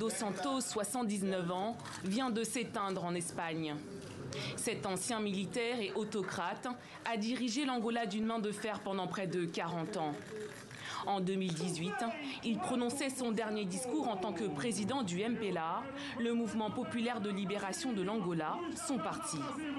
dos Santos, 79 ans, vient de s'éteindre en Espagne. Cet ancien militaire et autocrate a dirigé l'Angola d'une main de fer pendant près de 40 ans. En 2018, il prononçait son dernier discours en tant que président du MPLA, le mouvement populaire de libération de l'Angola, son parti.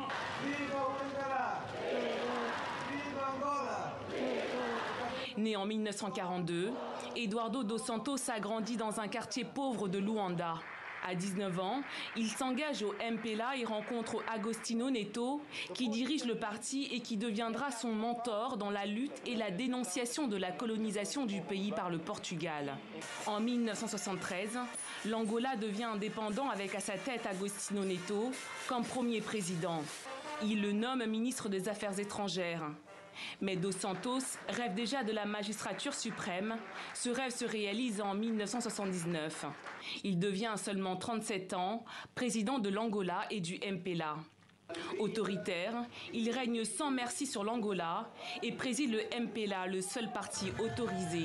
Né en 1942, Eduardo dos Santos a grandi dans un quartier pauvre de Luanda. À 19 ans, il s'engage au MPLA et rencontre Agostinho Neto, qui dirige le parti et qui deviendra son mentor dans la lutte et la dénonciation de la colonisation du pays par le Portugal. En 1973, l'Angola devient indépendant avec à sa tête Agostinho Neto comme premier président. Il le nomme ministre des Affaires étrangères. Mais Dos Santos rêve déjà de la magistrature suprême. Ce rêve se réalise en 1979. Il devient à seulement 37 ans président de l'Angola et du MPLA. Autoritaire, il règne sans merci sur l'Angola et préside le MPLA, le seul parti autorisé.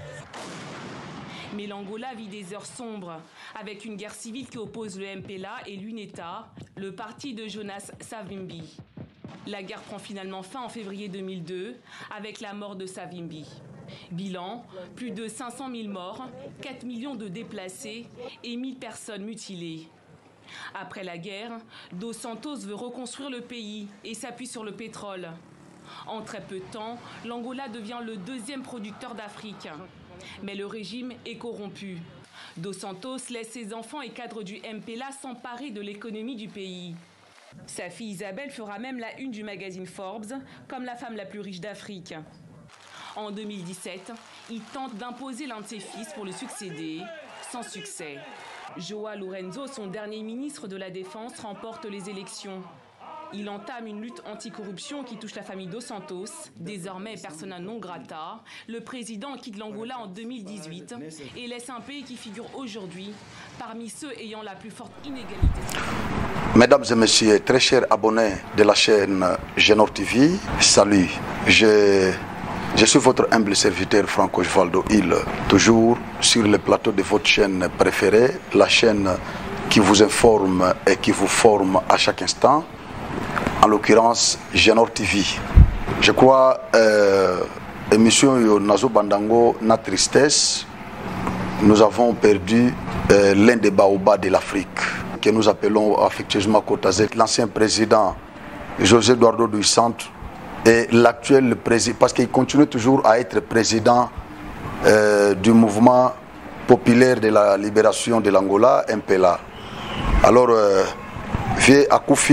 Mais l'Angola vit des heures sombres, avec une guerre civile qui oppose le MPLA et l'UNETA, le parti de Jonas Savimbi. La guerre prend finalement fin en février 2002 avec la mort de Savimbi. Bilan, plus de 500 000 morts, 4 millions de déplacés et 1000 personnes mutilées. Après la guerre, Dos Santos veut reconstruire le pays et s'appuie sur le pétrole. En très peu de temps, l'Angola devient le deuxième producteur d'Afrique. Mais le régime est corrompu. Dos Santos laisse ses enfants et cadres du MPLA s'emparer de l'économie du pays. Sa fille Isabelle fera même la une du magazine Forbes comme la femme la plus riche d'Afrique. En 2017, il tente d'imposer l'un de ses fils pour le succéder, sans succès. João Lourenço, son dernier ministre de la Défense, remporte les élections. Il entame une lutte anticorruption qui touche la famille Dos Santos, désormais persona non grata. Le président quitte l'Angola en 2018 et laisse un pays qui figure aujourd'hui parmi ceux ayant la plus forte inégalité. Mesdames et messieurs, très chers abonnés de la chaîne Genor TV, salut. Je suis votre humble serviteur Franco Osvaldo Hill, toujours sur le plateau de votre chaîne préférée, la chaîne qui vous informe et qui vous forme à chaque instant, en l'occurrence Genor TV. Je crois, émission Nazo Bandango, na tristesse, nous avons perdu l'un des baobabs de l'Afrique, que nous appelons affectueusement Kotazé, l'ancien président José Eduardo dos Santos et l'actuel président, parce qu'il continue toujours à être président du mouvement populaire de la libération de l'Angola, MPLA. Alors, vieux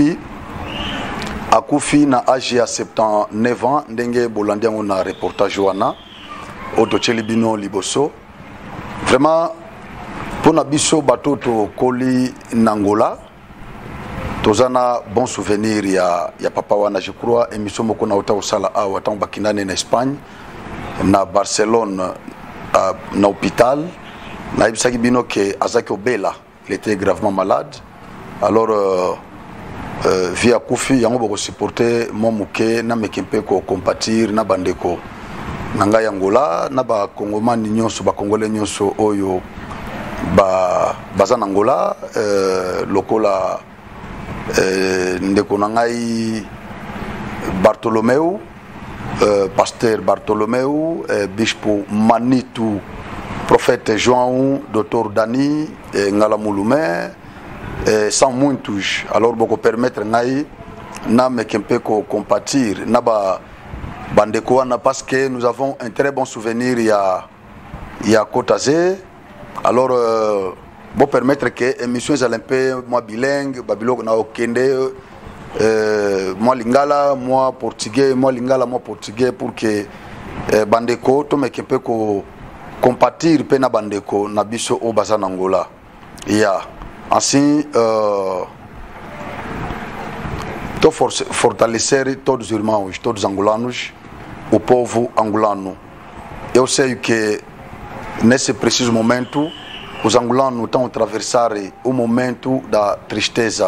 Akoufi na âgé à 79 ans, ndenge bolandiango na reportage wana, otocheli bino liboso. Vraiment, pour Nabiso Batoto Koli Nangola, tozana bon souvenir ya papa wana, je crois, émission moko na ota osala awa tant bakinane en Espagne, na Barcelone, na hôpital, na ibisaki bino ke azaki obela, il était gravement malade. Alors via Koufi yango boko supporter mon muke na mekempe ko compatir na bandeko nanga yangola na ba kongomani nyonso ba kongolais nyonso oyo baza na Angola, lokola ndeko na ngai Bartolomeu, pasteur Bartolomeu, Bishpo Manitu, prophète João, docteur Dani, Ngala Mulume, sans muitos. Alors beaucoup permettre ngai na mekempe ko compatir na ba bandeko wana, parce que nous avons un très bon souvenir ya Kotazé. Alors, bon permettre que l'émission est un peu moi bilingue, Babylone na okende, moi lingala, moi portugais, moi lingala, moi portugais, pour que bandeko to me kempe ko compatir pe na bandeko na biso o baza na Angola. Ya, ainsi to fortalecer todos os irmãos, todos os angolanos, o povo angolano. Eu sei que nesse preciso momento, os angolanos estão a atravessar o momento da tristeza.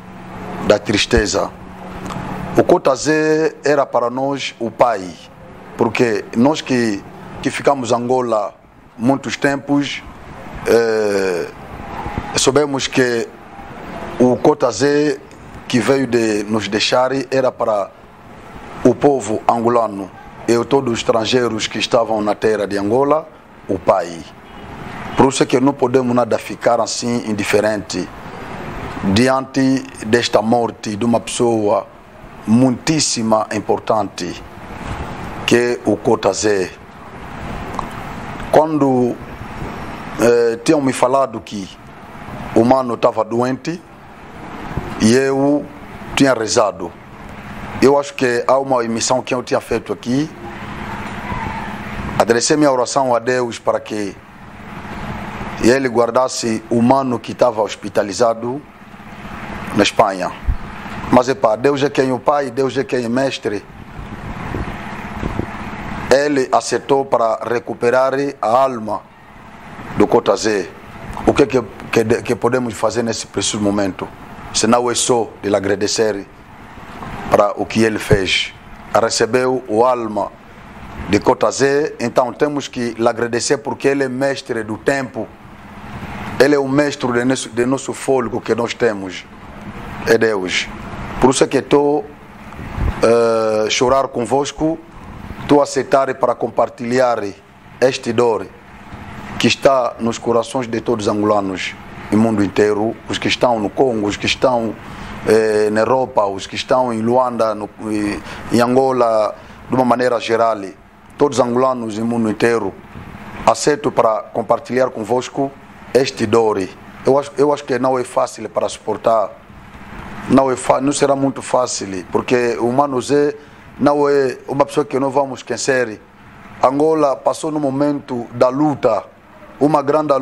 O Kotazé era para nós o pai, porque nós que ficamos em Angola muitos tempos, Soubemos que o Kotazé que veio de nos deixar era para o povo angolano e todos os estrangeiros que estavam na terra de Angola, o pai. Por isso é que não podemos nada ficar assim indiferente diante desta morte de uma pessoa muitíssima importante, que é o Kotazé. Quando tinham me falado que o mano estava doente e eu tinha rezado, eu acho que há uma emissão que eu tinha feito aqui, adressei minha oração a Deus para que ele guardasse o mano que estava hospitalizado na Espanha. Mas Deus é quem é o pai, Deus é quem é mestre. Ele aceitou para recuperar a alma do Kotazé. O que podemos fazer nesse preciso momento? Senão é só de lhe agradecer para o que ele fez. Recebeu a alma de Kotazé, então temos que lhe agradecer porque ele é mestre do tempo. Ele é o mestre de nosso fôlego que nós temos. É Deus. Por isso é que estou a chorar convosco, estou a aceitar para compartilhar este dor que está nos corações de todos os angolanos no mundo inteiro, os que estão no Congo, os que estão na Europa, os que estão em Luanda, em Angola, de uma maneira geral, todos os angolanos no mundo inteiro. Aceito para compartilhar convosco este dor. Eu acho que não é fácil para suportar, não será muito fácil, porque o Mano Zé não é uma pessoa que não vamos esquecer. Angola passou no momento da luta, uma grande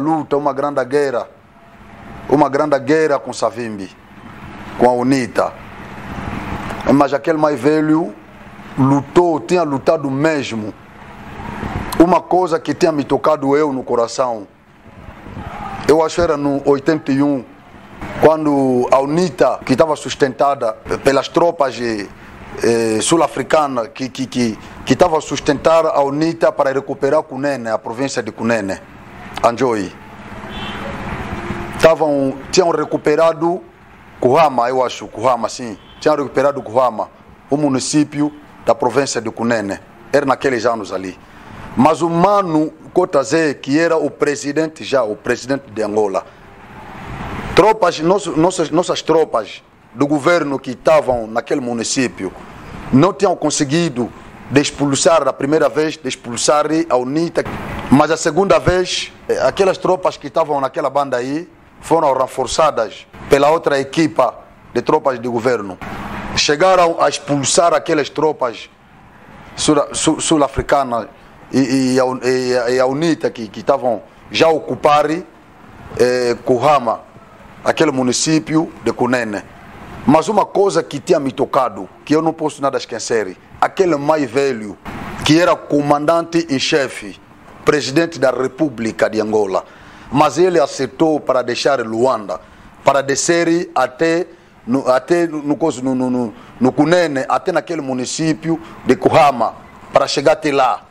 guerra com Savimbi, com a UNITA. Mas aquele mais velho tinha lutado mesmo. Uma coisa que tinha me tocado eu no coração, eu acho que era no 81, quando a UNITA, que estava sustentada pelas tropas sul-africanas, que estava a sustentar a UNITA para recuperar Cunene, a província de Cunene, Anjoy. Tinham recuperado Kuhama, eu acho, Kuhama, sim. Tinham recuperado Kuhama, o município da província de Cunene. Era naqueles anos ali. Mas o Mano Kotazé, que era o presidente de Angola, nossas tropas do governo que estavam naquele município não tinham conseguido expulsar a primeira vez, expulsar a UNITA, mas a segunda vez, aquelas tropas que estavam naquela banda aí foram reforçadas pela outra equipa de tropas de governo. Chegaram a expulsar aquelas tropas sul-africanas e a UNITA que estavam já a ocupar Kuhama, aquele município de Cunene. Mas uma coisa que tinha me tocado, que eu não posso nada esquecer, aquele mais velho, que era comandante em chefe, presidente da República de Angola, mas ele aceitou para deixar Luanda, para descer até no Cunene, até naquele município de Kuhama, para chegar até lá.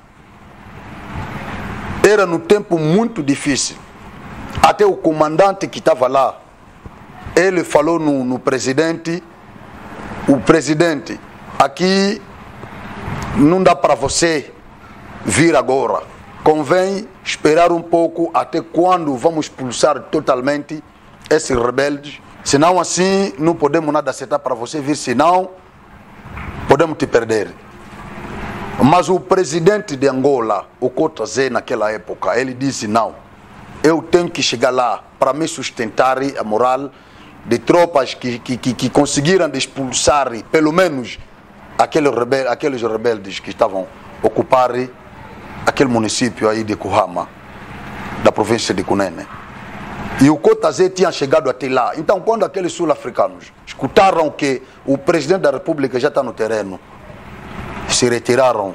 Era no tempo muito difícil. Até o comandante que estava lá, ele falou no presidente, o presidente, aqui não dá para você vir agora. Convém esperar um pouco até quando vamos expulsar totalmente esses rebeldes. Senão assim não podemos nada aceitar para você vir, senão podemos te perder. Mas o presidente de Angola, o Kotazé, naquela época, ele disse não. Eu tenho que chegar lá para me sustentar a moral de tropas que conseguiram expulsar pelo menos aqueles rebeldes que estavam a ocupar aquele município aí de Kuhama, da província de Cunene. E o Kotazé tinha chegado até lá. Então, quando aqueles sul-africanos escutaram que o presidente da República já está no terreno, se retiraram.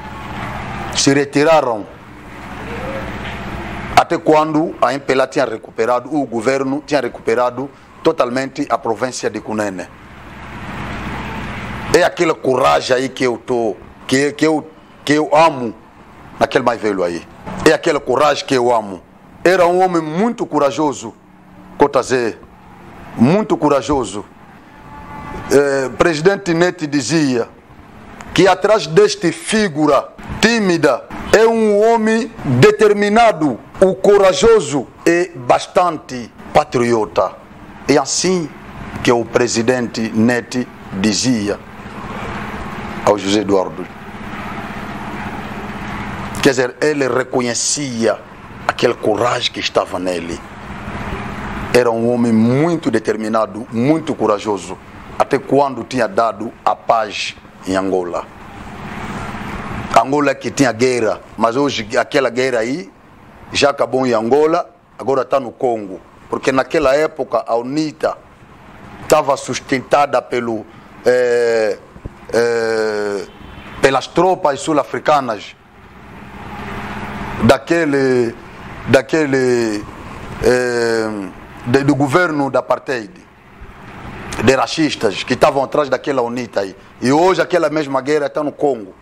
Até quando a MPLA tinha recuperado, o governo tinha recuperado totalmente a província de Cunene. É aquela coragem aí que eu amo naquele mais velho aí. É aquela coragem que eu amo. Era um homem muito corajoso. Kotaze, muito corajoso. Presidente Neti dizia que atrás deste figura tímida é um homem determinado, o corajoso e bastante patriota. É assim que o presidente Neti dizia ao José Eduardo. Quer dizer, ele reconhecia aquela coragem que estava nele. Era um homem muito determinado, muito corajoso, até quando tinha dado a paz em Angola. Angola que tinha guerra, mas hoje aquela guerra aí já acabou em Angola, agora está no Congo. Porque naquela época a UNITA estava sustentada pelas tropas sul-africanas do governo da apartheid, de racistas que estavam atrás daquela UNITA aí. E hoje aquela mesma guerra está no Congo.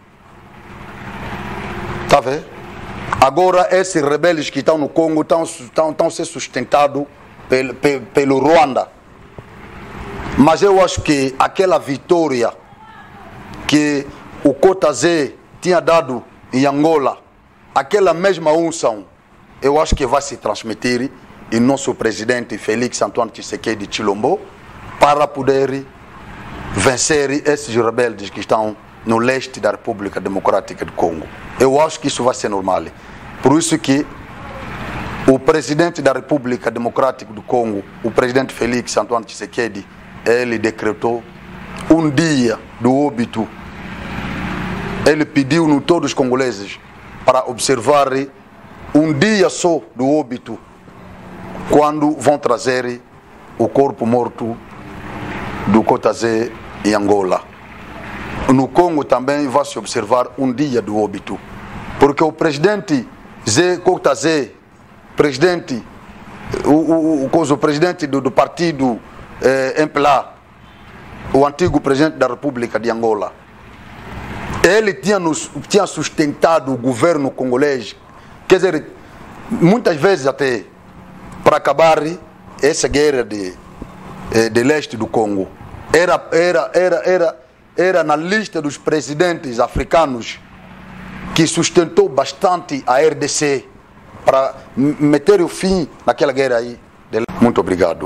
Está vendo? Agora esses rebeldes que estão no Congo estão sendo sustentados pelo Ruanda. Mas eu acho que aquela vitória que o Kotaze tinha dado em Angola, aquela mesma unção, eu acho que vai se transmitir em nosso presidente Félix Antoine Tshisekedi Tshilombo para poder vencer esses rebeldes que estão no leste da República Democrática do Congo. Eu acho que isso vai ser normal. Por isso que o presidente da República Democrática do Congo, o presidente Félix Antoine Tshisekedi, ele decretou um dia do óbito. Ele pediu a todos os congoleses para observar um dia só do óbito, quando vão trazer o corpo morto do Kotaze em Angola. No Congo também vai se observar um dia do óbito, porque o presidente Zé Kotaze, presidente do partido MPLA, o antigo presidente da República de Angola, ele tinha sustentado o governo congolês, quer dizer, muitas vezes até para acabar essa guerra de leste do Congo. Era na lista dos presidentes africanos que sustentou bastante a RDC para meter o fim naquela guerra aí. Muito obrigado.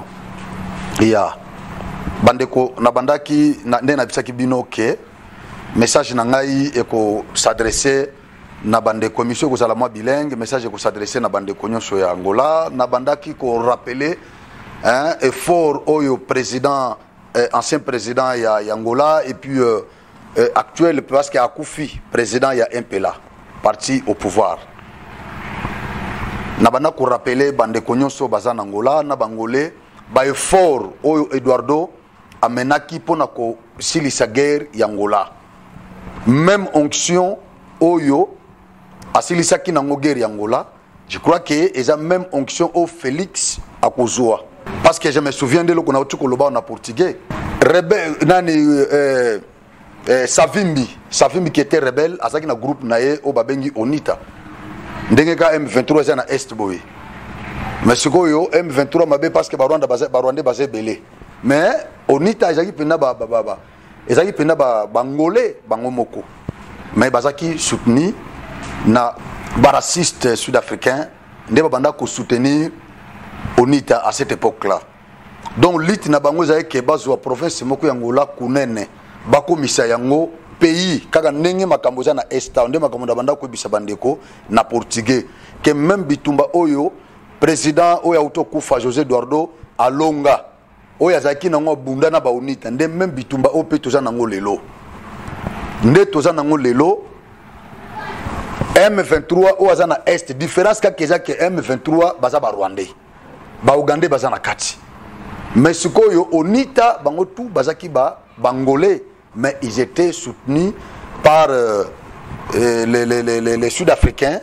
Bandeko na bandaki na bisaki bino ke message na ngai eko s'adresser na bandeko mission ko zala mwa bilingue, message ko s'adresser na bandeko nyonso ya Angola, na bandaki ko rappeler effort oyo président ancien président ya Angola et puis actuel parce que Akoufi président ya MPLA parti au pouvoir. Na banda ko rappeler bandeko nyonso bazana Angola na bangolais ba effort oyo Eduardo amenaki pona ko silisa guerre ya Angola. Même onction oyo asilisa ki nango guerre ya Angola, je crois que eza même onction au Félix akozwa. Parce que je me souviens de l'oko na utuko loba na portugais. Rebelle nani Savimbi qui était rebelle azaki na groupe nae o babengi Onita. Ndenge ka M23 za na Est boy. Mais sikoyo M23 mabe parce que Barwanda basé belé. Mais Onita ezaki pena ezaki pena bangolais bangomoko. Mais bazaki soutenu na baraciste sud-africain ndeba banda ko soutenir Onita à cette époque-là. Donc lit na bango ezaki ke bazwa province moko ya Angola kunene bakomisa yango pays kaka ndenge makambo za na Est nde makambo banda ko bisa bandeko na portugais que même bitumba oyo président oyo autokufa José Eduardo alonga oyo azaki nango bunda na ba Onita nde même bitumba o pe toza nango lelo nde toza nango lelo. M23 oyo aza na Est différence kaka eza ke M23 baza ba Rwandais ba Ougandais baza na kati, mais sikoyo Onita bango tout bazaki ba bangolais, mais ils étaient soutenus par les Sud-Africains,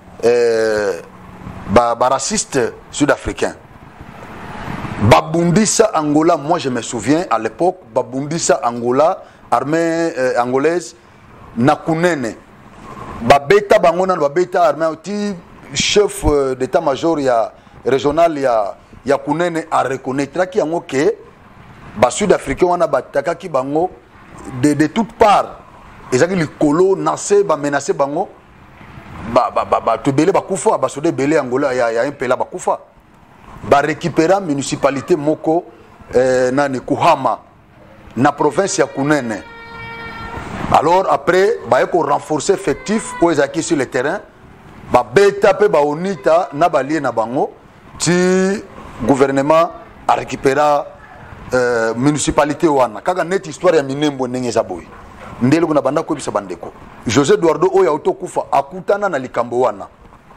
racistes sud-africains. Babundisa Angola, moi je me souviens à l'époque, Babundisa Angola, armée angolaise, Nakunene, Babeta Bangona, Babeta armée, chef d'état-major régional, ya kunene a reconnaître ki yango ke ba sud-africain wana bataka ki bango de toutes parts ezaki likolo nase ba menacer bango ba tebele bakufa ba soda belé Angola ya impela bakufa ba récupérer municipalité moko nani Kuhama na province ya Kunene. Alors après ba yeko renforcer effectif o ezaki sur le terrain ba beta pe ba onita na balie na bango ti gouvernement a récupérer municipalité wana kaka net histoire ya minembo ndenge za boy ndelo kuna banda ko bisa bandeko José Eduardo oya autokufa akutana na likambo wana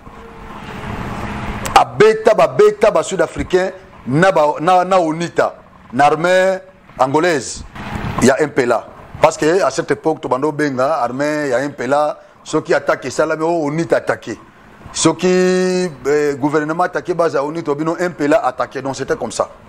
abeta ba sud-africain na onita na armée angolaise ya MPLA parce que à cette époque to bando benga armée ya MPLA ceux qui attaquent ça là mais onita attaqué ceux qui gouvernement attaqué base onita bino MPLA attaqué donc c'était comme ça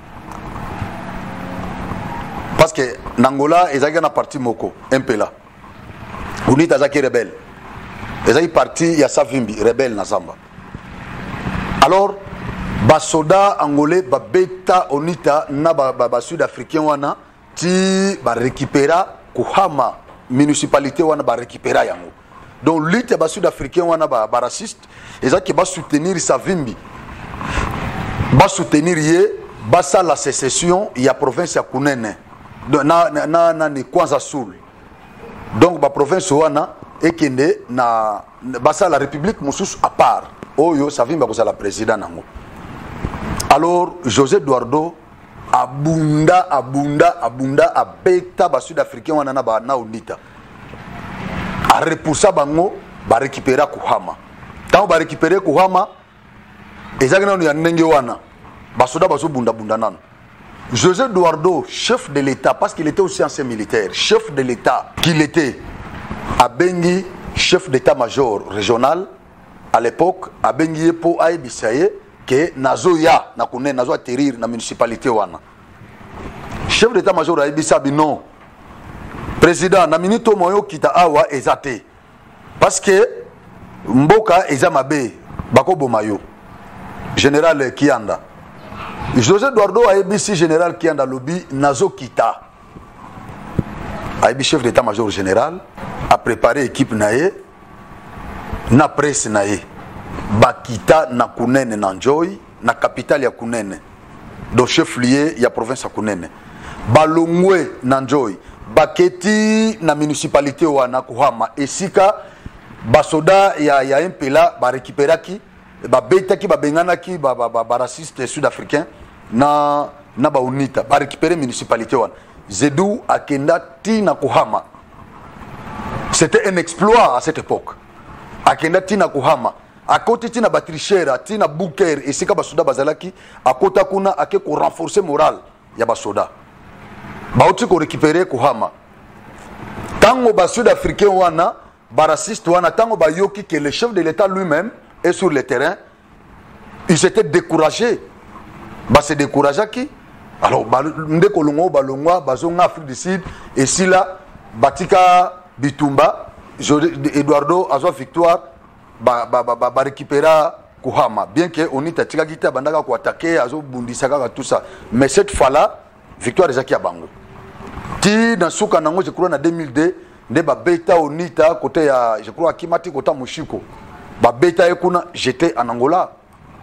parce que Nangola ezaki na parti moko MPLA onita zaki rebelle ezaki parti ya Savimbi rebelle na Zamba. Alors basoda angolais ba beta onita na ba sud-africain wana ti ba récupérer Kuhama municipalité wana ba récupérer yango donc lutte ba sud-africain wana ba raciste ezaki ba soutenir Savimbi ba soutenir ye ba sa la sécession ya province ya Kunene na ni Kwanza Sul donc ba province wana ekende na ba sa la république mususu à part oyo Savimbi ko la président nango. Alors José Eduardo abunda abeta ba sud-africain wana na onita a repousser bango ba récupérer Kuhama tant ba récupérer Kuhama ezaki na ya ndenge wana basoda bazo bunda nan José Eduardo chef de l'état parce qu'il était aussi ancien militaire chef de l'état qu'il était a bengi chef d'état-major régional à l'époque a bengi po aibisaye que nazo ya na kune nazo atterrir na municipalité wana chef d'état-major a ibisa bino président na minito moyo kita awa ezate parce que mboka ezamabe bako bomayo général Kianda José Eduardo a ibisi général Kianda lobi nazo kita a ibi chef d'état-major général a préparé équipe nae na presse nae bakita na Kunene na Njoy na capitale ya Kunene do chef lieu ya province ya Kunene balongwe na Njoy baketi na municipalité wana Kuhama esika basoda ya MPLA ba récupéraki ba betaki ba benganaki ba raciste sud-africain na ba unita ba récupérer municipalité wana Zedou akenda ti na Kuhama. C'était un exploit à cette époque akenda ti na Kuhama à côté tina batrichera tina Bouker et sika basoda bazalaki à côté kuna ake ko renforcer moral ya basoda baouti ko récupérer Kuhama tango ba sud-africain wana ba raciste wana tango ba yoki que le chef de l'état lui-même est sur le terrain il s'était découragé ba se décourager qui alors ndeko longo balongwa bazonga Afrique du Sud et si là batika bitumba Eduardo azwa victoire ba récupérer Kuhama bien que onita tika kita bandaka ko attaquer azo bundisaka tout ça mais cette fois-là victoire ezaki ya bango ti na suka nango je crois na 2002 nde ba beta onita côté ya je crois Kimati côté Mushiko ba beta ekuna j'étais en Angola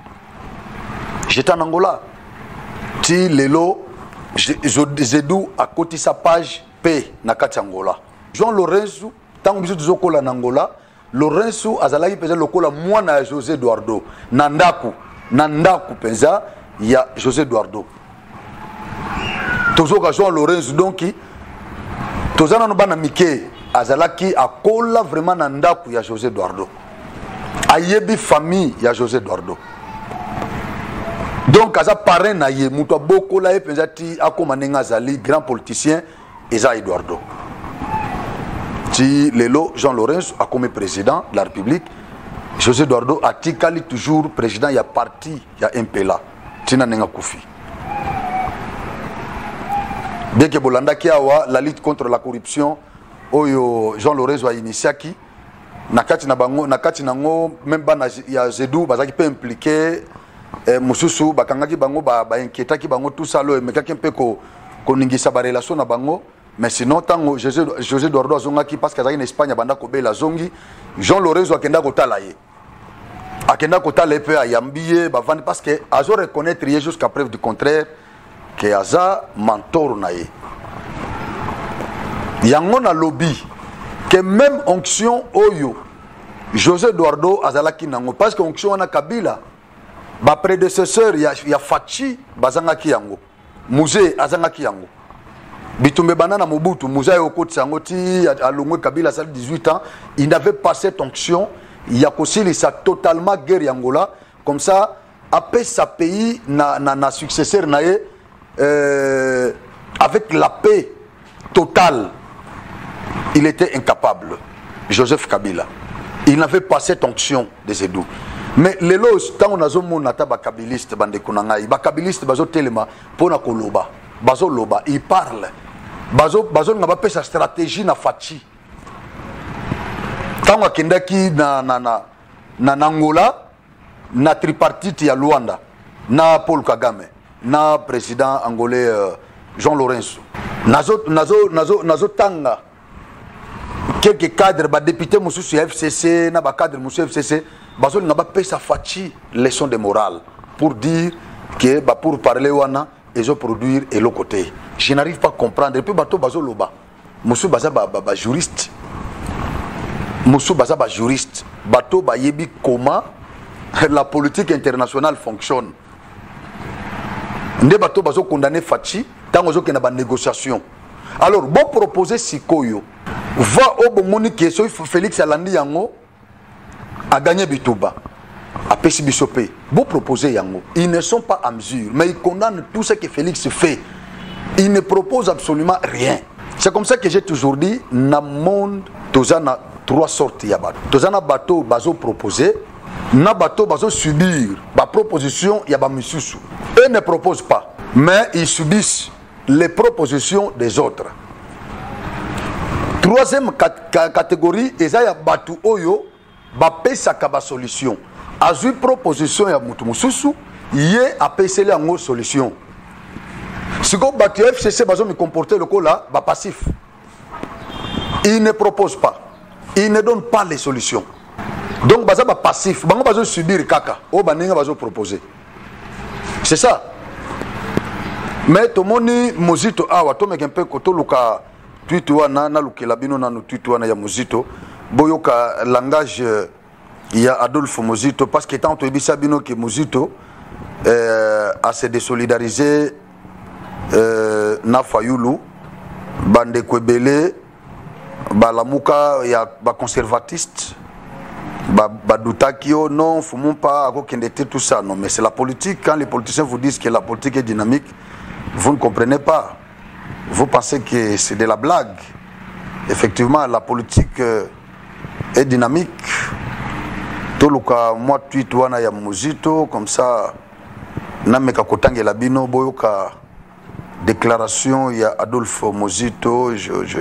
ti lelo Zedou a côté sa page P na kati Angola Jean Lorenzo tango biso tuzokola na Angola Lorenzo azalaki peza lokola mwana ya José Eduardo nandaku penza ya José Eduardo tozoka Jean Lorenzo donc tozana no bana mike azalaki akola vraiment nandaku ya José Eduardo ayebi famille ya José Eduardo donc aza parrain na ye muto bokola e penza ti akoma nenga azali grand politicien eza Eduardo ti lelo Jean Lorenzo a comme président de la République José Eduardo a tikali toujours président ya parti ya MPLA tina nenga kufi bien que bolanda ki awa la lutte contre la corruption oyo Jean Lorenzo a initiaki na kati na bango na kati nango même bana ya Zedou bazaki pe impliqué mususu bakangaki bango ba inquiétaki bango tout ça lo mekaki mpe ko ningisa ba relation na bango mais sinon tango José Eduardo azongaki parce que azaki en Espagne banda ko bela zongi Jean Lorenzo akenda ko tala ye akenda ko tala pe ayambiye ba vandi parce que azo reconnaître jusqu'à preuve du contraire que aza mentor na ye yango na lobby que même onction oyo José Eduardo azalaki nango parce que onction wana Kabila ba prédécesseur ya Fachi bazangaki yango musée azangaki yango bitumbe banana Mobutu musée okoti yango ti alongwe Kabila ça 18 ans il n'avait pas cette onction ya kosili ça totalement guerre yangola comme ça après sa pays na successeur na ye avec la paix totale il était incapable Joseph Kabila il n'avait pas cette onction de Zedou mais les lois tant on a zomona ta ba kabiliste bande kunangai ba kabiliste bazo telema pona koloba bazo loba il parle bazo ngaba pesa stratégie na Fachi tant akendaki na Angola na tripartite ya Luanda na Paul Kagame na président angolais Jean Lorenzo nazo tanga quelques cadres ba député mususu ya FCC na ba cadre mususu FCC bazo ngaba pesa Fachi leçon de morale pour dire que pour parler wana et produire et l'autre côté je n'arrive pas à comprendre et puis bazo loba mususu baza ba juriste mususu baza ba juriste bato ba yebi comment la politique internationale fonctionne nde bato bazo condamner Fachi tango zo kena ba négociation alors bon proposer sikoyo va au bomoni que Félix Alandi yango a gagné Bituba a pesi bisopé bon proposer yango ils ne sont pas à mesure mais ils condamnent tout ce que Félix fait ils ne proposent absolument rien c'est comme ça que j'ai toujours dit na monde tozana trois sortes ya bato tozana bato bazo proposer na bato bazo subir ba proposition ya ba misusu eux ne proposent pas mais ils subissent les propositions des autres. Troisième catégorie, eza ya batu oyo ba pesa ka ba solution. Azui proposition ya mutu mususu, yé a pesa le yango solution. Siko batu FCC bazo me comporter le là, ba passif. Il ne propose pas. Il ne donne pas les solutions. Donc baza ba passif, bango bazo subir kaka, o baninga bazo proposer. C'est ça. Mais tout le monde mozito awa to meke mpe koto luka tweet wana na lukela bino na tweet wana ya mozito boyoka langage ya Adolphe Mozito parce que tant to ebisa bino ke mozito a se désolidariser na Fayulu bande kwebele balamuka ya ba conservatiste ba doutakio non fumons pas à kende tout ça non mais c'est la politique quand les politiciens vous disent que la politique est dynamique. Vous ne comprenez pas. Vous pensez que c'est de la blague. Effectivement, la politique est dynamique. Tout le cas, moi, tweet wana ya mozito, comme ça, nameka kotange labino boyoka déclaration ya Adolphe Mozito.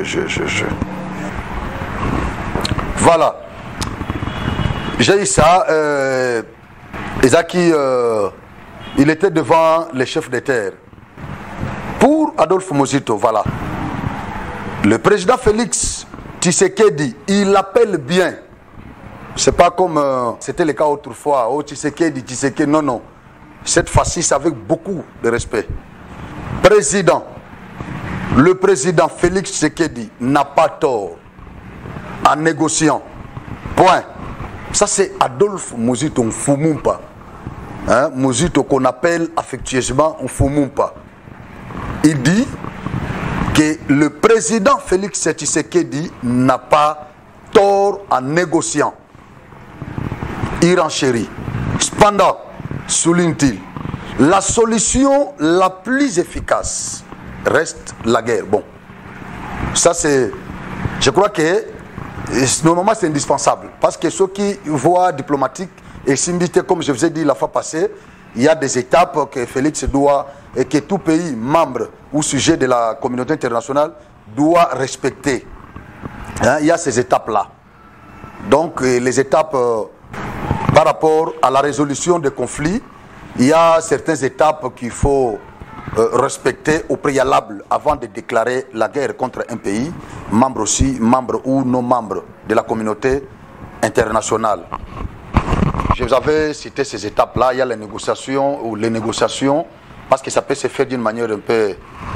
Voilà. J'ai eu ça. Ezaki, il était devant les chefs de terre. Pour Adolphe Mozito, voilà. Le président Félix Tshisekedi, il l'appelle bien. C'est pas comme c'était le cas autrefois. Oh, Tshisekedi, non, non. Cette fois-ci, c'est avec beaucoup de respect. Président, le président Félix Tshisekedi n'a pas tort en négociant. Point. Ça, c'est Adolphe Mozito Mfumumpa. Hein? Mozito qu'on appelle affectueusement Mfumumpa. Il dit que le président Félix Tshisekedi n'a pas tort en négociant. Il renchérit. Cependant, souligne-t-il, la solution la plus efficace reste la guerre. Bon, ça c'est, je crois que normalement c'est indispensable parce que ceux qui voient diplomatique et s'inviter, comme je vous ai dit la fois passée, il y a des étapes que Félix doit et que tout pays membre ou sujet de la communauté internationale doit respecter. Hein, il y a ces étapes-là. Donc les étapes par rapport à la résolution des conflits, il y a certaines étapes qu'il faut respecter au préalable avant de déclarer la guerre contre un pays, membre aussi, membre ou non membre de la communauté internationale. Je vous avais cité ces étapes-là. Il y a les négociations, parce que ça peut se faire d'une manière un peu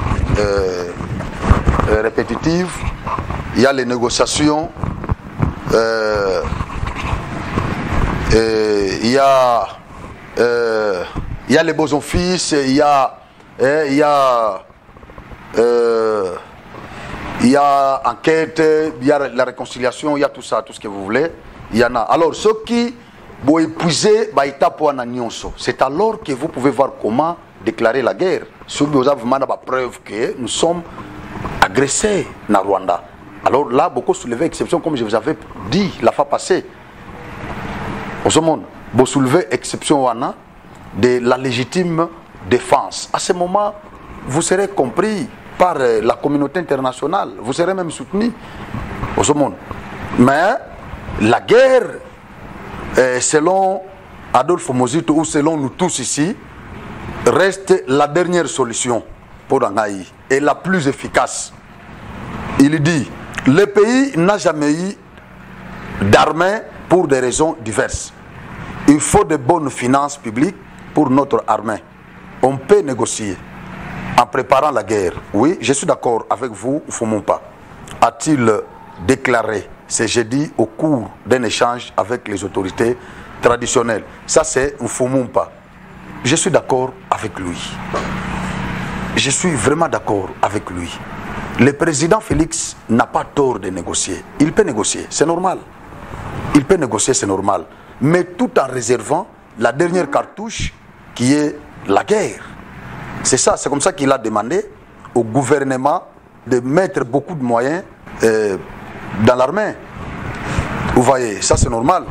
répétitive. Il y a les négociations, il y a les beaux offices, il y a enquête, il y a la réconciliation, il y a tout ça, tout ce que vous voulez. Il y en a. Alors, ceux qui vont épuiser, c'est alors que vous pouvez voir comment déclarer la guerre. Si vous avez vraiment la preuve que nous sommes agressés dans Rwanda. Alors là, beaucoup soulevé exception, comme je vous avais dit la fois passée. Au monde, vous soulevez exception de la légitime défense. À ce moment, vous serez compris par la communauté internationale. Vous serez même soutenu. Au monde. Mais la guerre, selon Adolphe Mozito ou selon nous tous ici, reste la dernière solution pour Angaï et la plus efficace. Il dit, le pays n'a jamais eu d'armée pour des raisons diverses. Il faut de bonnes finances publiques pour notre armée. On peut négocier en préparant la guerre. Oui, je suis d'accord avec vous, Fumumpa. A-t-il déclaré ce jeudi au cours d'un échange avec les autorités traditionnelles? Ça, c'est Fumumpa. Je suis d'accord avec lui. Je suis vraiment d'accord avec lui. Le président Félix n'a pas tort de négocier. Il peut négocier, c'est normal. Il peut négocier, c'est normal. Mais tout en réservant la dernière cartouche qui est la guerre. C'est ça, c'est comme ça qu'il a demandé au gouvernement de mettre beaucoup de moyens dans l'armée. Vous voyez, ça c'est normal.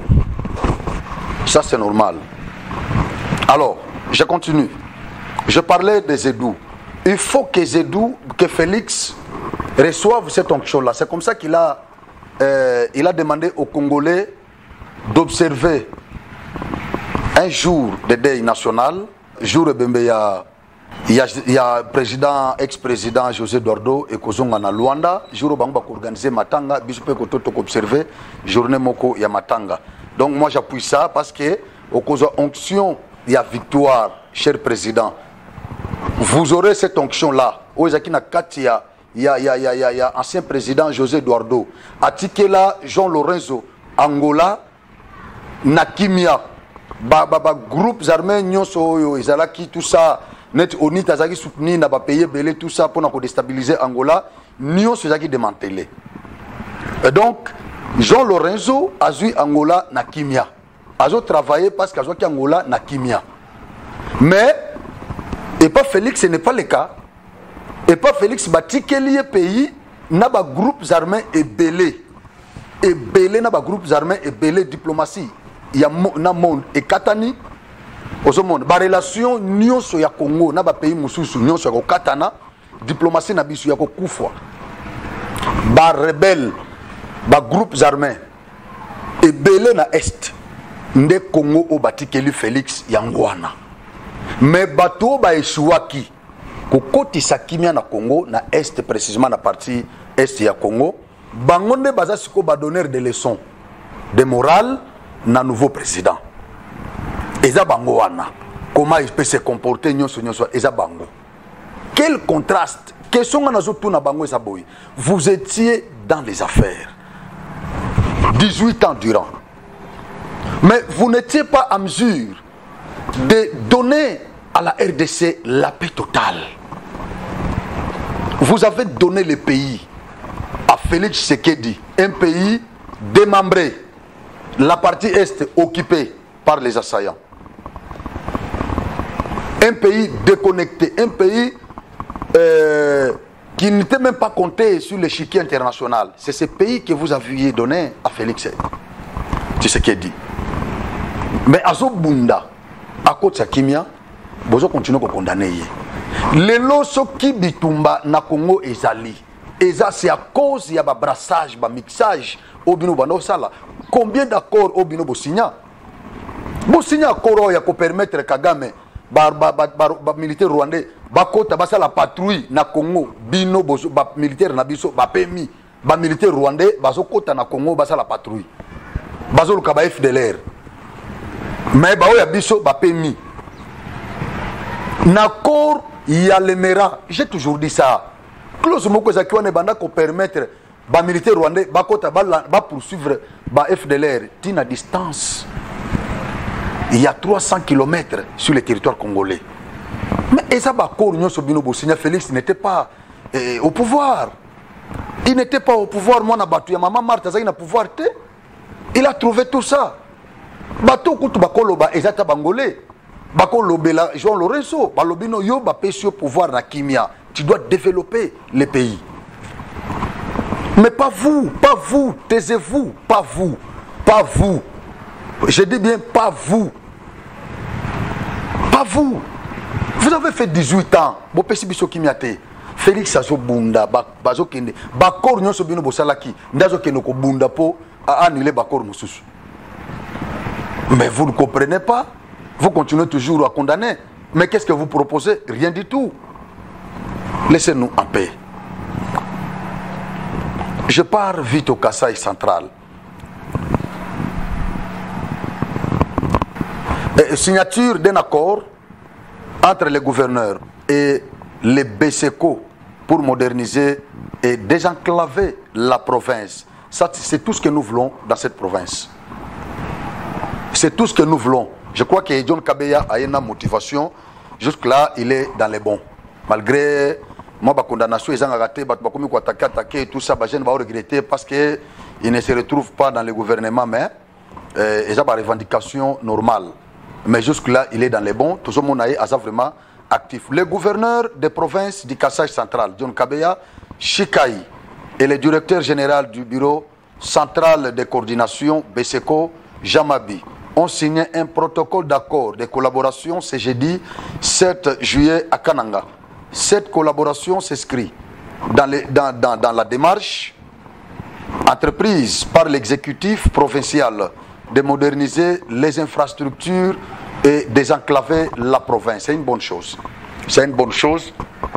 Ça c'est normal. Alors, je continue. Je parlais des Zédou. Il faut que Zédou, que Félix reçoive cette onction-là. C'est comme ça qu'il a, il a demandé aux Congolais d'observer un jour de deuil national. Jour il y a président, ex-président José Eduardo et Kozonga na Luanda. Jour où on organiser Matanga, bispe koto observer journée moko ya Matanga. Donc moi j'appuie ça parce que au cause onction il y a victoire, cher président. Vous aurez cette onction-là. Il y a ancien président José Eduardo. Atikela, Jean Lorenzo, Angola, Nakimia, groupes armés, Nyonso, Izalaki, tout ça, net Onit, Azaki soutenu, n'a pas payé, belé, tout ça pour déstabiliser Angola, Nyonso, Azaki démantelé. Et donc, Jean Lorenzo a eu Angola, Nakimia. Azo travaillé parce qu'Azo qui Angola, Nakimia. Mais, et pas Félix, ce n'est pas le cas. Et pas Félix bati quel pays n'a pas groupes armés et belé. Et belé n'a pas groupes armés et belé diplomatie. Il y a un monde et Katani. Au monde, la relation nyonso ya Congo n'a pas pays mususu nyonso ya Katana. Diplomatie na bisu ya Kufwa. Ba rebelle, ba groupes armés et belé na est. Nde Congo au bati quel Félix Yangwana. Mais bateau ba échouaki. Kokoti sakimia na Congo na est précisément na partie est ya Congo bangonde baza siko ba donneur de leçons de morale na nouveau président eza bango wana comment il peut se comporter nyonso eza bango. Quel contraste question na zo tuna bango eza boy. Vous étiez dans les affaires 18 ans durant, mais vous n'étiez pas en mesure de donner à la RDC la paix totale. Vous avez donné le pays à Félix Tshisekedi, un pays démembré, la partie est occupée par les assaillants. Un pays déconnecté, un pays qui n'était même pas compté sur l'échiquier international. C'est ce pays que vous aviez donné à Félix Tshisekedi. Mais à Zobunda, à côté de Kimia, vous continuez à condamner. Les loso qui bitumba na Congo ezali. Et ça c'est à cause il y a un brassage, un mixage au bino bano sala. Combien d'accords au bino bosigna? Bosigna accord ya ko permettre Kagame militaire rwandais bakota basa la patrouille na Congo bino bozo ba militaire na biso ba pemi ba militaire rwandais bazokota na Congo basa la patrouille bazo luka ba FDLR mais ba oya biso ba pemi na corps ya lemera. J'ai toujours dit ça. Clause moko za kiwane banda ko permettre ba militaire rwandais bakota ba poursuivre ba FDLR tina distance. Il y a 300 km sur le territoire congolais. Mais Ezaba Kornyo Sobino Boussinia Félix n'était pas au pouvoir. Il n'était pas au pouvoir. Moi, je maman Martha Zagina pouvoir. Il a trouvé tout ça. Bato Koutou Bakoloba, Ezata Bangolais. Bakolobela, Jean Lorenzo, Balobino Yo, Bapesio pouvoir na Kimia. Tu dois développer les pays. Mais pas vous, taisez-vous, pas vous, pas vous. Je dis bien pas vous. Pas vous. Vous avez fait 18 ans. Félix Azobunda, Bazo Kende, Bakor Nyon Sobino Bosalaki, Ndazo Kenoko Bunda po a annulé Bakor Moussous. Mais vous ne comprenez pas. Vous continuez toujours à condamner. Mais qu'est-ce que vous proposez? Rien du tout. Laissez-nous en paix. Je pars vite au Kasaï central. Signature d'un accord entre les gouverneurs et les BCECO pour moderniser et désenclaver la province. Ça, c'est tout ce que nous voulons dans cette province. C'est tout ce que nous voulons. Je crois que John Kabeya a une motivation. Jusque-là, il est dans les bons. Malgré ma condamnation, ils ont raté, ils ont attaqué et tout ça, je ne vais pas regretter parce qu'ils ne se retrouvent pas dans le gouvernement, mais ils ont une revendication normale. Mais jusque-là, il est dans les bons. Tout le monde est vraiment actif. Le gouverneur des provinces du Kasaï central, John Kabeya, Chikai, et le directeur général du bureau central de coordination, BCECO, Jamabi, ont signé un protocole d'accord de collaboration ce jeudi 7 juillet à Kananga. Cette collaboration s'inscrit dans la démarche entreprise par l'exécutif provincial de moderniser les infrastructures et désenclaver la province. C'est une bonne chose. C'est une bonne chose.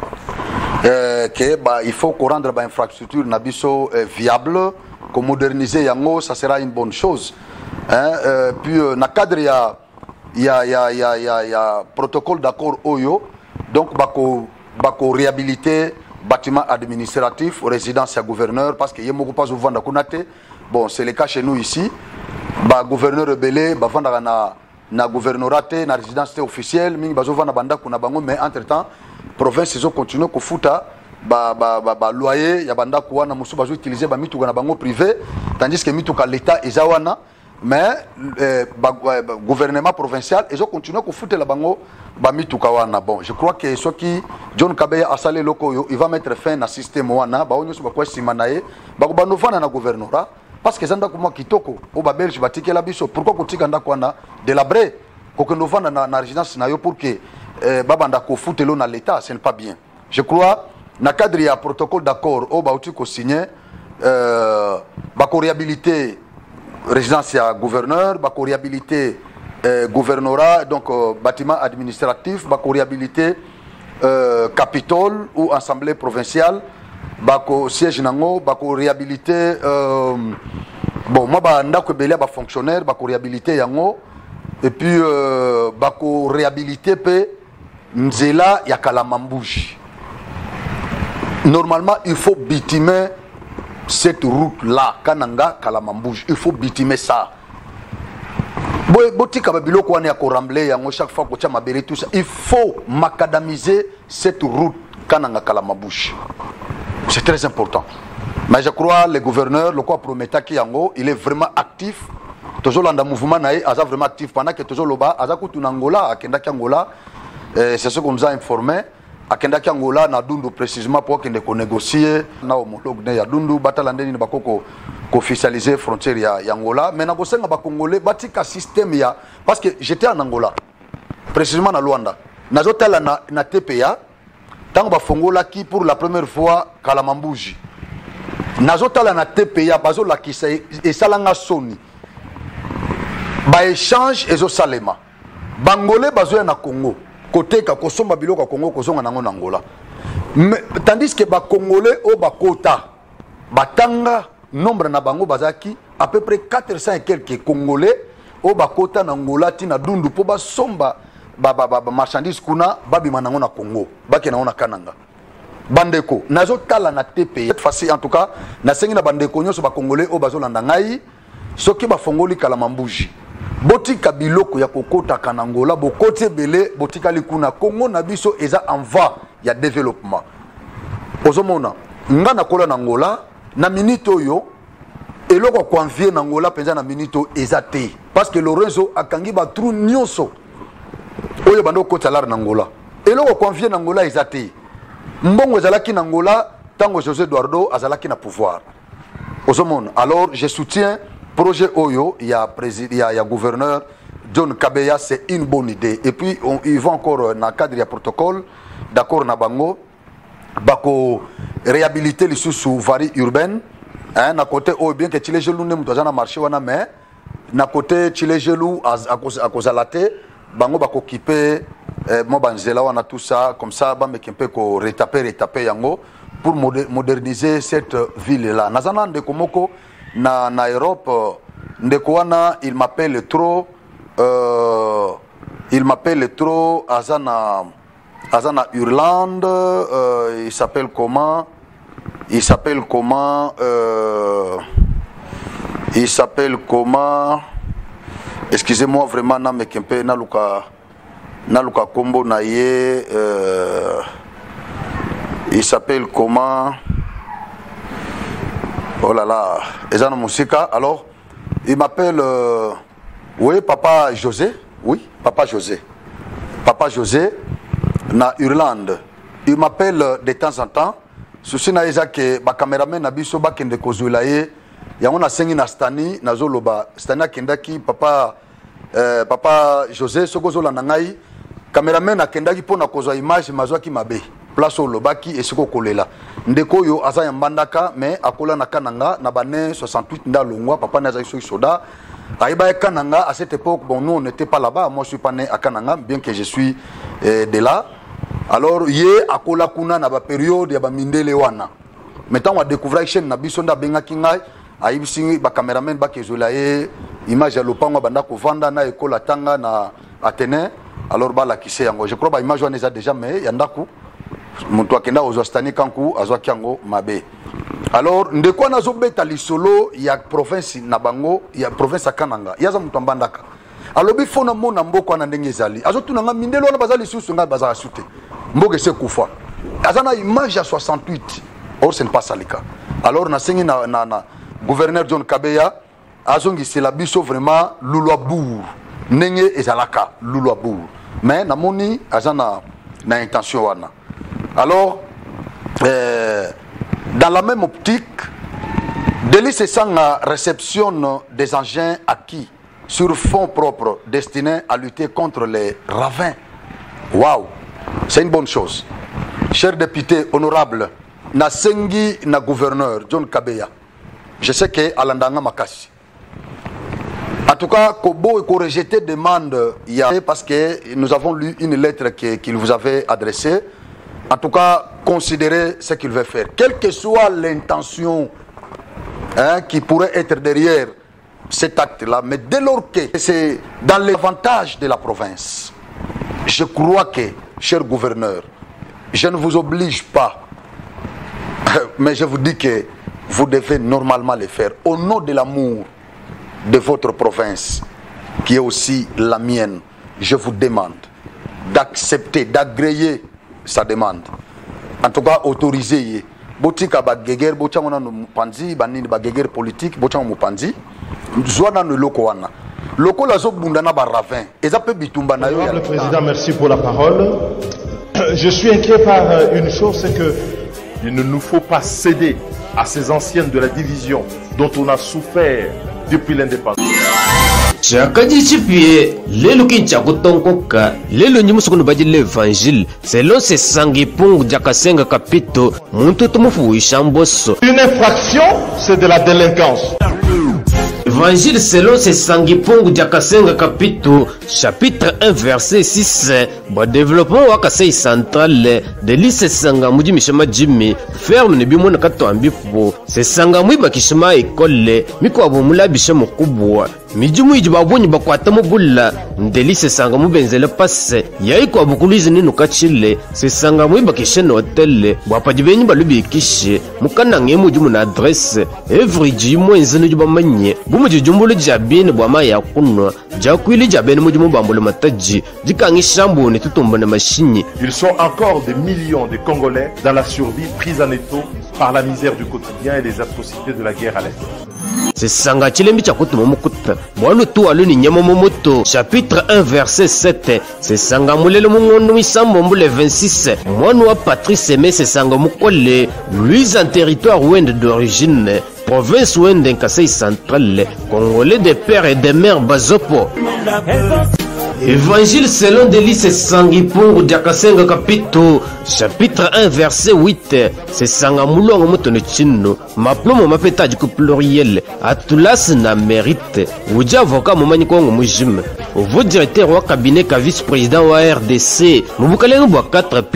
Il faut qu'on rende l'infrastructure viable, qu'on modernise yango, ça sera une bonne chose. Puis, dans le cadre, il y a protocole d'accord OYO, donc il faut réhabiliter bâtiment administratif, résidence à gouverneur, parce qu'il y a beaucoup pas souvent de bon, c'est le cas chez nous ici. Le gouverneur rebelle, na gouvernorat, na résidence officielle, mais entre-temps, la province ils ont continué à faire loyer, il y a banda kuwa na musu bazo utiliser ba mituka na bango privé, tandis que mituka l'état ezawana, mais gouvernement provincial ils ont continué à faire la bango ba mituka wana. Bon, je crois que ce qui John Kabeya a salé loko, il va mettre fin à système wana, ba onyo so ba kwa simanaye, ba ko banovana na gouvernorat. Parce que zanda kuma kitoko o ba belge batike la biso pourquoi kotika ndako wana délabré ko que nous vendre na résidence na yo pour que babanda ko futelo na l'état, ce n'est pas bien. Je crois na cadre ya protocole d'accord o ba utiko signé ba ko réhabiliter résidence ya gouverneur, ba ko réhabiliter gouvernorat, donc bâtiment administratif, ba ko réhabiliter capitole ou assemblée provinciale, bako siège nango, bako réhabiliter bon moi ba ndako belé ba fonctionnaire bako réhabiliter yango et puis bako réhabiliter pe nzela ya Kalamambouji. Normalement il faut bitumer cette route là Kananga Kalamambouji, il faut bitumer ça. Botika babiloko wana ya ko rambler yango chaque fois ko tia mabele tout ça, il faut macadamiser cette route Kananga Kalamambouji. C'est très important. Mais je crois le gouverneur, le quoi promettait qu'il il est vraiment actif. Toujours dans le mouvement, il est vraiment actif. Pendant que toujours là-bas, à Angola, à Kendaki Angola, c'est ce qu'on nous a informé. À Kendaki Angola, na Dundu précisément pour qu'on négocie. Na homologue na Dundu, batalande ni bakoko officialiser frontière ya Angola. Mais na bosenga ba Congolais, batika système ya. Parce que j'étais en Angola, précisément na Luanda. Na zotala na TPA. Tant que Fongola qui pour la première fois Kalamambouji. Nazotala na TPA bazo la qui et salanga soni. Ba échange ezo salema. Bangolais bazo na Congo. côté ka kosomba biloko Congo kozonga nango na Angola. Tandis que ba Congolais au bakota batanga nombre na bango bazaki à peu près 400 et quelques Congolais au bakota na Angola tina dundu po ba somba ba marchandise kuna babima nango na Congo bake nango na Kananga. Bandeko nazo tala na TP cette fois-ci en tout cas na sengi na bandeko nyoso ba Congolais au bazolanda ngai soki ba fongoli kala mambuji botika biloko ya kokota kanangola bokote belé botika likuna Congo na biso eza en voie ya développement ozomona nga na kola na Angola na minute oyo eloko convier na Angola penza na minute eza te parce que Lorenzo akangi ba trou nyonso oyo bando kota lar na Angola eloko convier na Angola eza te mbongo ezalaki na Angola tango José Eduardo azalaki na pouvoir ozomona alors je soutiens projet Oyo, il y a gouverneur John Kabeya, c'est une bonne idée. Et puis, ils vont encore dans le cadre du protocole, d'accord, Nabango, bako réhabiliter les sous varies urbaines. Hein, na côté, oh, bien que Chile Gelou ne m'a marché, mais na côté Chile Gelou, à cause de la tête, bango bako kipe, moi banzela, on a tout ça, comme ça, bah, mais qui peut retaper, yango, pour moderniser cette ville-là. Nazana de Komoko, na Europe ndekwana il m'appelle trop azana Irlande il s'appelle comment excusez-moi vraiment na mekempe na luka kombo na ye il s'appelle comment. Oh là là, Ezana Moussika. Alors, il m'appelle, oui, Papa José. Oui, Papa José. Papa José, na Irlande. Il m'appelle de temps en temps. Souci na ezake, ba cameraman na biso ba kende kozulaye. Ya on a sengi na stani na zoloba. Stani kendaki Papa José sokozola na ngai. Cameraman na kendaki pona kozwa image mazwaki mabe. Place au lobaki et ce kolela ndeko yo aza mbandaka mais akola na kananga na bane 68 nda longwa papa na zaïso soda aiba kananga à cette époque bon nous on n'était pas là-bas moi je suis pas né à Kananga bien que je suis de là alors yé akola kuna na ba période ya ba mindele wana maintenant on a découvert chaîne na biso nda benga kingai aibisi ba cameraman ba kezola ye image ya lopango banda ko vanda na ekola tanga na Athénée alors ba la kise yango je crois ba image wana déjà mais yandaku Monto akenda ozostani kanku azwaki yango mabe. Alors ndeko nazo beta lisolo ya province na bango ya province Kananga. Yaza mutu mbandaka. Alobi fona mona mboko na ndenge ezali. Azotuna nga mindelo na bazali susu nga bazala sute. Mboke se kufa. Azana image ya 68. Or ce n'est pas ça le cas. Alors na sengi na gouverneur John Kabeya azongi c'est la biso vraiment lulwabour. Nenge ezalaka lulwabour. Mais na moni azana na intention wana. Alors, dans la même optique, Délice Sanga réceptionne des engins acquis sur fonds propres destinés à lutter contre les ravins. Waouh, c'est une bonne chose. Chers députés honorables, na sengi na gouverneur John Kabeya, je sais que Alandanga Makasi. En tout cas, Kobo et rejeté demande parce que nous avons lu une lettre qu'il vous avait adressée. En tout cas, considérez ce qu'il veut faire. Quelle que soit l'intention qui pourrait être derrière cet acte-là, mais dès lors que c'est dans l'avantage de la province, je crois que, cher gouverneur, je ne vous oblige pas, mais je vous dis que vous devez normalement le faire. Au nom de l'amour de votre province, qui est aussi la mienne, je vous demande d'accepter, d'agréer sa demande. En tout cas, autorisé. Botika bageger, bochangona no panzi, banini bageger politique, bochangona mo panzi. Zwana no loko wana. Loko la zo bundana ba ravin. Eza pe bitumba na yo. Le président, merci pour la parole. Je suis inquiet par une chose, c'est que il ne nous faut pas céder à ces anciennes de la division dont on a souffert depuis l'indépendance. Chakadisipie lelo kincha kutonkoka lelo nyimusukuno baji l'évangile selon ce sangipung jakasenga kapito muntu tumufuisha mboso. Une infraction, c'est de la délinquance. Évangile selon ce sangipung jakasenga kapito chapitre 1 verset 6 bwa développement wa Kasai Central Delis Sesanga muji mishama Jimmy ferme ne bimona katwambi po Sesanga mwiba kishima ekole mikwa bomula bishamo kubwa mijumu ijibabonyi bakwata mubulla Delis Sesanga mubenzele passe yayi kwa bukuluizi ninu kachile Sesanga mwiba kishene hotel bwapa jibenyi balubi ikishe mukana ngemu jumu na adresse every jimo enzene jubamanye bumu jijumbulu jabine bwama ya kunwa jakwili jabene mujumu bambulu mataji jikangi shambu ne tutomba na machine. Ils sont encore des millions de Congolais dans la survie, pris en étau par la misère du quotidien et les atrocités de la guerre à l'Est. Sesanga chilembi chakutu momukuta bwanu tu aluni nyama momoto chapitre 1 verset 7 Sesanga mulele mungondo misambo mbule 26 mwanu wa Patrice Aimé Sesanga mukole lui en territoire ouende d'origine province ouende Kasai Central congolais de père et de mère bazopo. Évangile selon Delis Sesanga Diakasenga Kapito chapitre 1 verset 8 Sesanga mulongo motono chino maplomo mapetaji ku pluriel atulas na mérite uja avocat momani kongo mujime au directeur wa cabinet ka vice-président wa RDC mubukalengo bwa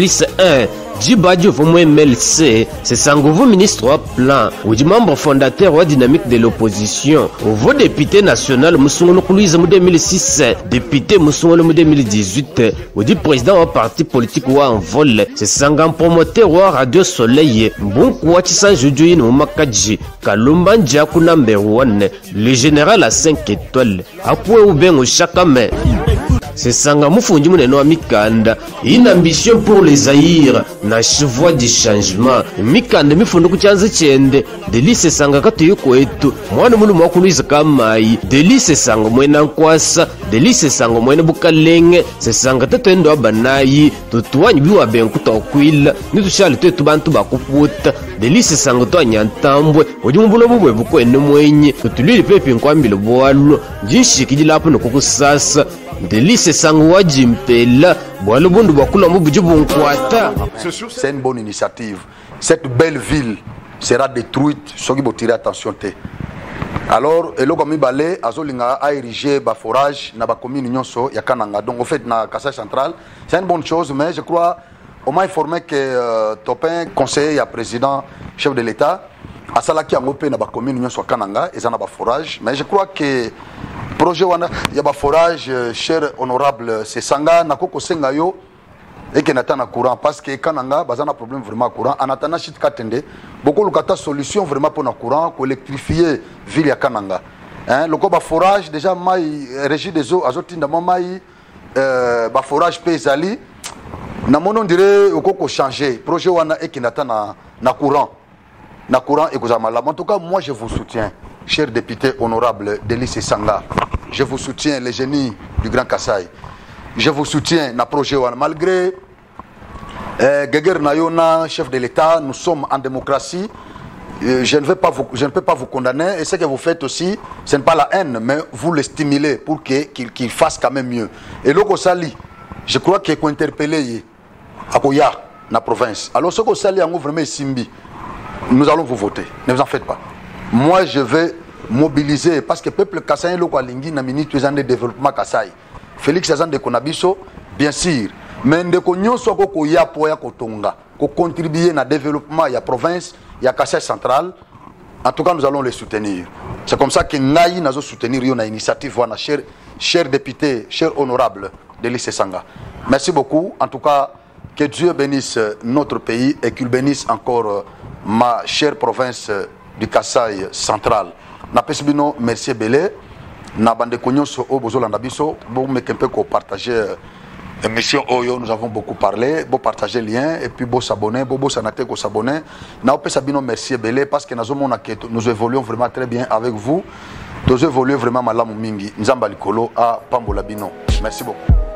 4+1 Djibadjo Vomo MLC, Sesanga vous ministre au plan, ou du membre fondateur ou dynamique de l'opposition, ou vos député national Moussoungono Koulouise en 2006, député Moussoungono en 2018, ou du président au parti politique ou en vol, Sesanga promoteur ou Radio Soleil, Mbonkou Wachisa Joujouine ou Makadji, Kalumba Ndjakou number 1, le général à 5 étoiles, Apoué ou bien au Chakame. Sesanga mufunji muneno wa mikanda une ambition pour les Zaïre na chevoix du changement mikanda mifundu kuchanza chende Delis Sesanga katuyo kwetu mwana mulu mwakuluiza kamayi Delis Sesanga mwena nkwasa Delis Sesanga mwena bukalenge Sesanga tetendo abanayi tutuwanyi biwa benkuta okwila nitushali tetu bantu bakuputa Delis Sesanga to anyantambwe odi mbulo bubwe bukwene mwenye tutulili pepe nkwambile bwalo jinshiki jilapo nokukusasa Delis Sesanga wajimpela bwalo bundu bakula mubuju bunkwata. C'est une bonne initiative. Cette belle ville sera détruite soki botirer attention te. Alors eloko mibale azolinga a érigé ba forage na ba commune nyonso ya Kananga. Donc en fait na Kasai Central, c'est une bonne chose mais je crois on m'a informé que Topin conseiller ya président chef de l'État a salaki yango pe na ba commune nyonso ya Kananga ezana ba forage mais je crois que projet wana ya ba forage cher honorable Sesanga nakoko senga yo et que natana courant parce que Kananga bazana problème vraiment courant anatana chit katende beaucoup lukata solution vraiment pour na courant ko électrifier ville ya Kananga hein loko ba forage déjà mai régie des eaux azotinda mai ba forage pezali na mono dire okoko changer projet wana et que natana na courant et kozamala en tout cas moi je vous soutiens cher député honorable Delis Sesanga. Je vous soutiens les génies du Grand Kasaï. Je vous soutiens na projet wana malgré Geger Nayona, chef de l'État, nous sommes en démocratie. Je ne peux pas vous condamner et ce que vous faites aussi, ce n'est pas la haine mais vous le stimulez pour qu'il fasse quand même mieux. Et loko sali, je crois qu'il faut interpeller Akoya na province. Alors ce que sali en vraiment simbi, nous allons vous voter. Ne vous en faites pas. Moi je vais mobiliser parce que le peuple Kasaï loko alingi na ministre de développement Kasaï. Félix Azan de Konabiso, bien sûr. Mais ndeko nyonso ko ya po ya kotonga, ko contribuer na développement ya province, ya Kasai Central. En tout cas, nous allons les soutenir. C'est comme ça que ngai nazo soutenir yo na initiative wana cher député, cher honorable Delis Sesanga. Merci beaucoup. En tout cas, que Dieu bénisse notre pays et qu'il bénisse encore ma chère province du Kasai Central. Na pesibino merci belé. Na bande nyonso o bozolanda biso, bo mekempe ko partager émission Oyo, nous avons beaucoup parlé, beau partager le lien et puis beau s'abonner, beau s'anater ko s'abonner. Na opé sabino merci belé parce que nous évoluons vraiment très bien avec vous. Nous évoluons vraiment malamu mingi. Nzamba likolo a pambola bino. Merci beaucoup.